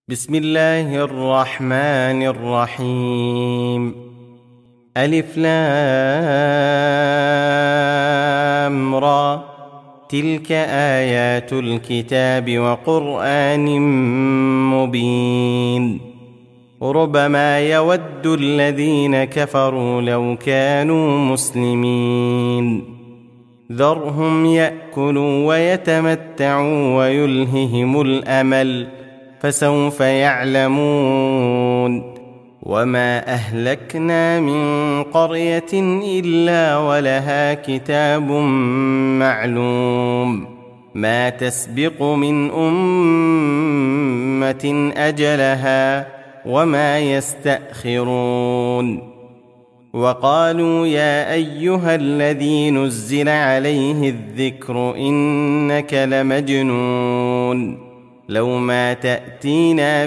بسم الله الرحمن الرحيم. ألف لام را، تلك آيات الكتاب وقرآن مبين. ربما يود الذين كفروا لو كانوا مسلمين. ذرهم يأكلوا ويتمتعوا ويلههم الأمل، فسوف يعلمون. وما أهلكنا من قرية إلا ولها كتاب معلوم، ما تسبق من أمة أجلها وما يستأخرون. وقالوا يا أيها الذي نزل عليه الذكر إنك لمجنون، لو ما تأتينا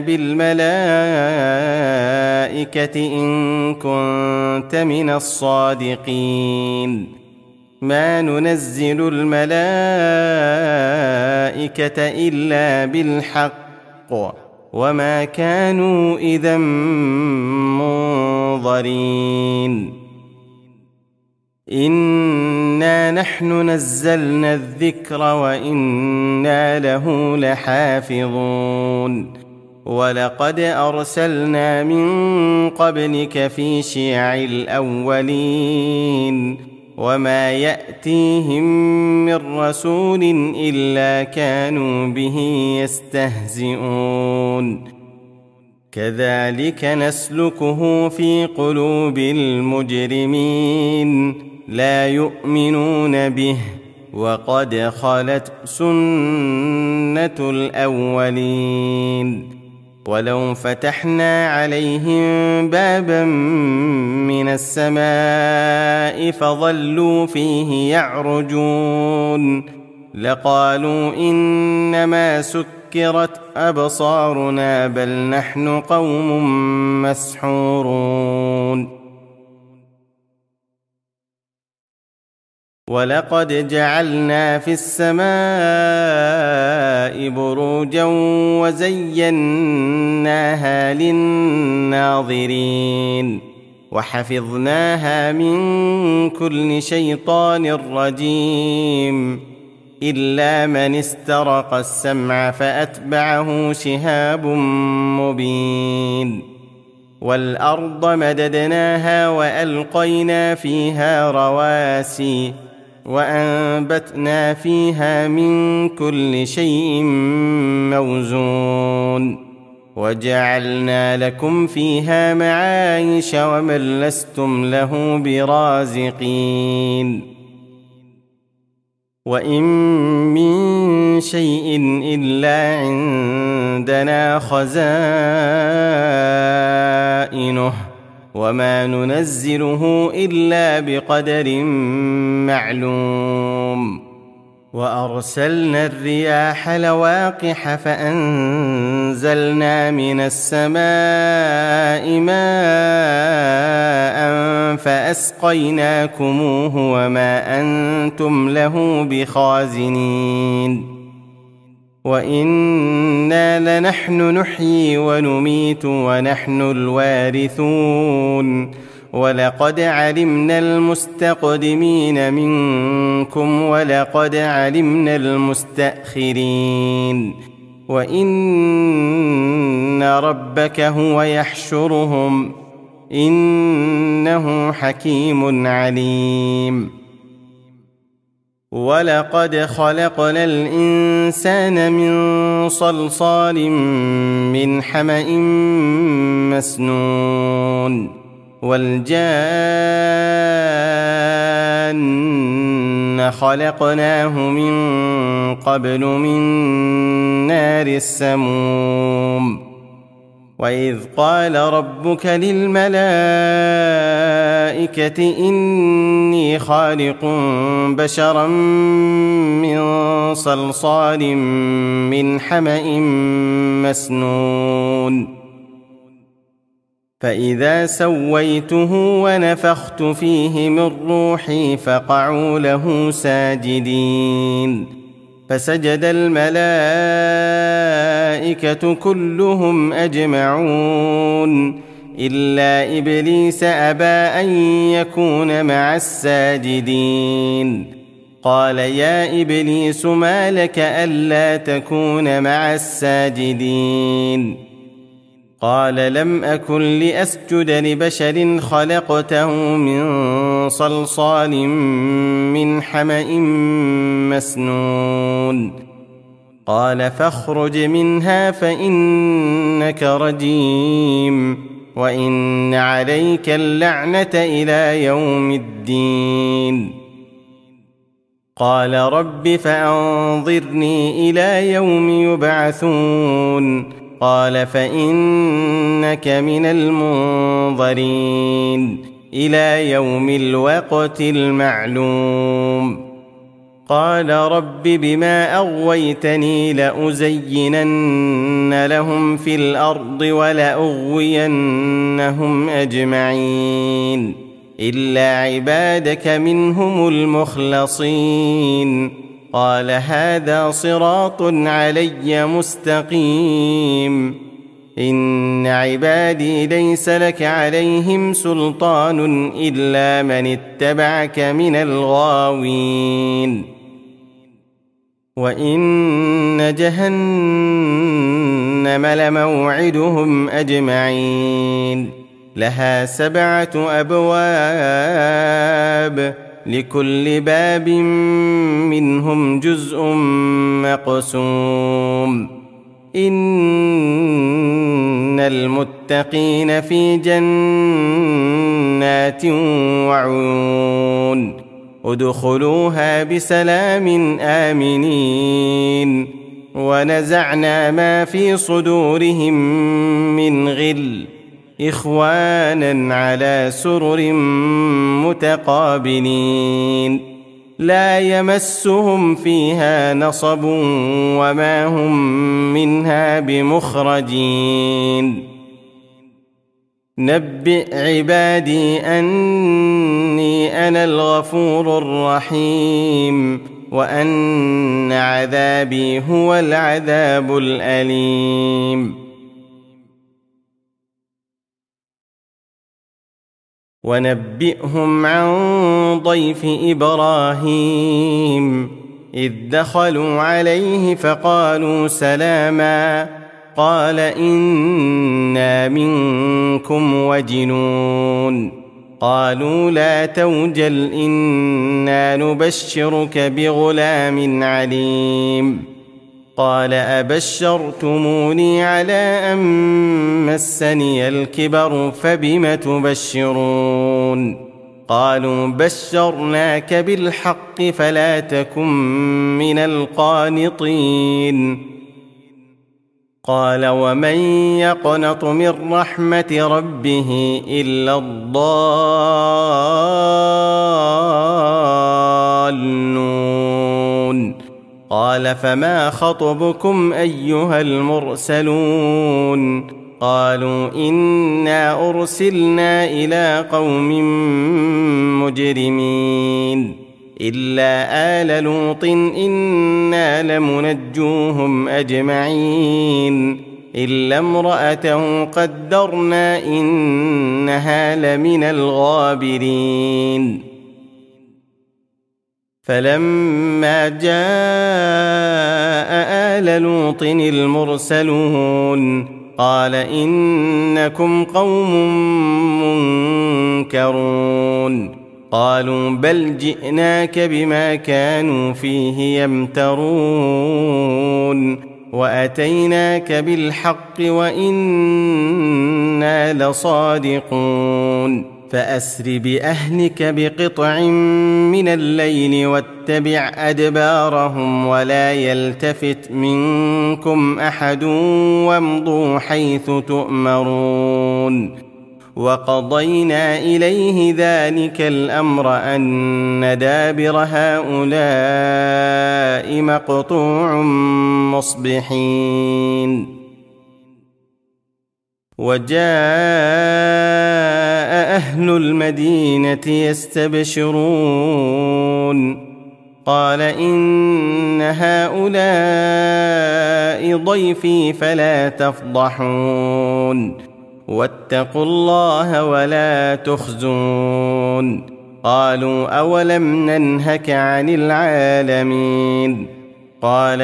بالملائكة إن كنت من الصادقين. ما ننزل الملائكة إلا بالحق وما كانوا إذا منظرين. إنا نحن نزلنا الذكر وإنا له لحافظون. ولقد أرسلنا من قبلك في شيع الأولين، وما يأتيهم من رسول إلا كانوا به يستهزئون. كذلك نسلكه في قلوب المجرمين، لا يؤمنون به وقد خلت سنة الأولين. ولو فتحنا عليهم بابا من السماء فظلوا فيه يعرجون لقالوا إنما سكرت أبصارنا بل نحن قوم مسحورون. ولقد جعلنا في السماء بروجا وزيناها للناظرين، وحفظناها من كل شيطان رجيم إلا من استرق السمع فأتبعه شهاب مبين. والأرض مددناها وألقينا فيها رواسي وأنبتنا فيها من كل شيء موزون، وجعلنا لكم فيها معايش ومن لستم له برازقين. وإن من شيء إلا عندنا خزائنه وما ننزله إلا بقدر معلوم. وأرسلنا الرياح لواقح فأنزلنا من السماء ماء فأسقيناكموه وما أنتم له بخازنين. وإنا لنحن نحيي ونميت ونحن الوارثون. ولقد علمنا المستقدمين منكم ولقد علمنا المستأخرين، وإن ربك هو يحشرهم إنه حكيم عليم. ولقد خلقنا الإنسان من صلصال من حمأ مسنون. والجان خلقناه من قبل من نار السموم. وإذ قال ربك للملائكة إني خالق بشرا من صلصال من حمأ مسنون. فإذا سويته ونفخت فيه من روحي فقعوا له ساجدين. فسجد الملائكة كلهم أجمعون إلا إبليس أبى أن يكون مع الساجدين. قال يا إبليس ما لك ألا تكون مع الساجدين؟ قال لم أكن لأسجد لبشر خلقته من صلصال من حمأ مسنون. قال فاخرج منها فإنك رجيم وإن عليك اللعنة إلى يوم الدين. قال رب فأنظرني إلى يوم يبعثون. قال فإنك من المنظرين إلى يوم الوقت المعلوم. قال رب بما أغويتني لأزينن لهم في الأرض ولأغوينهم أجمعين إلا عبادك منهم المخلصين. قال هذا صراط علي مستقيم. إن عبادي ليس لك عليهم سلطان إلا من اتبعك من الغاوين. وإن جهنم لموعدهم أجمعين لها 7 أبواب لكل باب منهم جزء مقسوم. إن المتقين في جنات وعيون ادخلوها بسلام آمنين. ونزعنا ما في صدورهم من غل إخوانا على سرر متقابلين لا يمسهم فيها نصب وما هم منها بمخرجين. نبئ عبادي أني أنا الغفور الرحيم وأن عذابي هو العذاب الأليم. ونبئهم عن ضيف إبراهيم إذ دخلوا عليه فقالوا سلاما قال إنا منكم وجلون. قالوا لا توجل إنا نبشرك بغلام عليم. قال أبشرتموني على أن مسني الكبر فبم تبشرون؟ قالوا بشرناك بالحق فلا تكن من القانطين. قال ومن يقنط من رحمة ربه إلا الضالون. قال فما خطبكم أيها المرسلون؟ قالوا إنا أرسلنا إلى قوم مجرمين إلا آل لوط إنا لمنجوهم أجمعين إلا امرأته قدرنا إنها لمن الغابرين. فلما جاء آل لوط المرسلون قال إنكم قوم منكرون. قالوا بل جئناك بما كانوا فيه يمترون وأتيناك بالحق وإنا لصادقون. فأسر بأهلك بقطع من الليل واتبع أدبارهم ولا يلتفت منكم أحد وامضوا حيث تؤمرون. وقضينا إليه ذلك الأمر أن دابر هؤلاء مقطوع مصبحين. وجاء أهل المدينة يستبشرون قال إن هؤلاء ضيفي فلا تفضحون واتقوا الله ولا تخزون. قالوا أولم ننهك عن العالمين؟ قال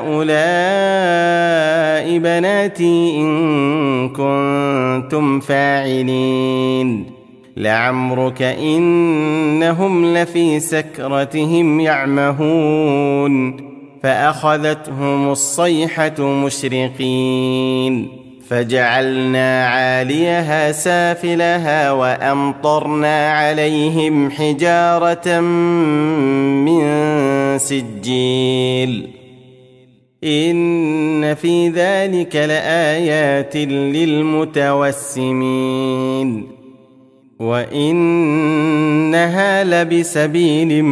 هؤلاء بناتي إن كنتم فاعلين. لعمرك إنهم لفي سكرتهم يعمهون فأخذتهم الصيحة مشرقين فجعلنا عاليها سافلها وأمطرنا عليهم حجارة من سجيل. إن في ذلك لآيات للمتوسمين وإنها لبسبيل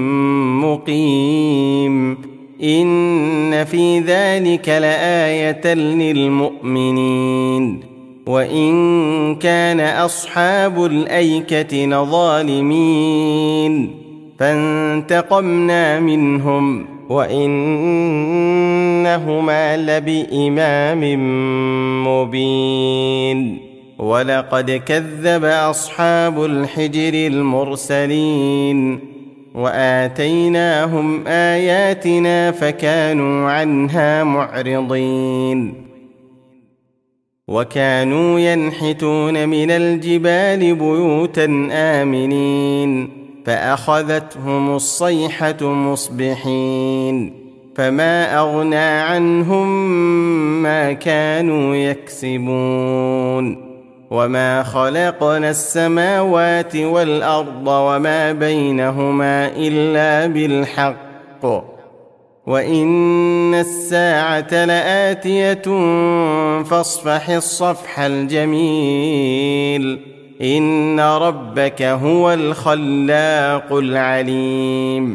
مقيم. إن في ذلك لآية للمؤمنين وإن كان أصحاب الأيكة لظالمين فانتقمنا منهم وإنهما لبإمام مبين. ولقد كذب أصحاب الحجر المرسلين وآتيناهم آياتنا فكانوا عنها معرضين. وكانوا ينحتون من الجبال بيوتا آمنين فأخذتهم الصيحة مصبحين فما أغنى عنهم ما كانوا يكسبون. وما خلقنا السماوات والأرض وما بينهما إلا بالحق وإن الساعة لآتية فاصفح الصفح الجميل. إن ربك هو الخلاق العليم.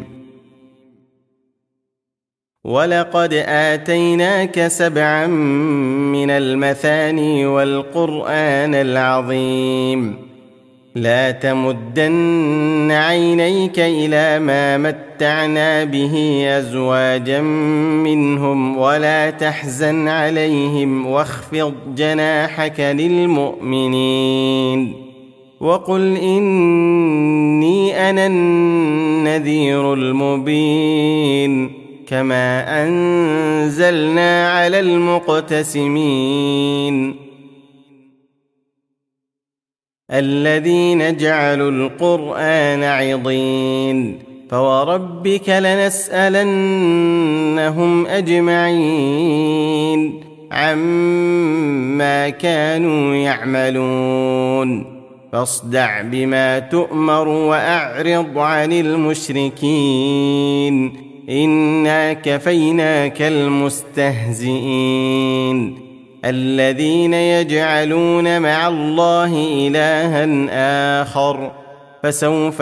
ولقد آتيناك 7 من المثاني والقرآن العظيم. لا تمدن عينيك إلى ما متعنا به أزواجا منهم ولا تحزن عليهم واخفض جناحك للمؤمنين وقل إني أنا النذير المبين. كما أنزلنا على المقتسمين الذين جعلوا القرآن عضين. فوربك لنسألنهم أجمعين عما كانوا يعملون. فاصدع بما تؤمر وأعرض عن المشركين. إنا كفيناك المستهزئين الذين يجعلون مع الله إلها آخر فسوف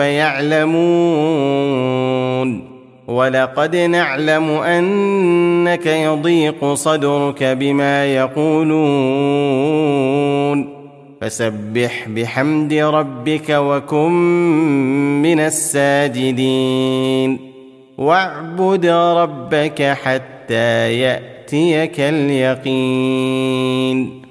يعلمون. ولقد نعلم أنك يضيق صدرك بما يقولون فسبح بحمد ربك وكن من الساجدين واعبد ربك حتى يأتيك اليقين.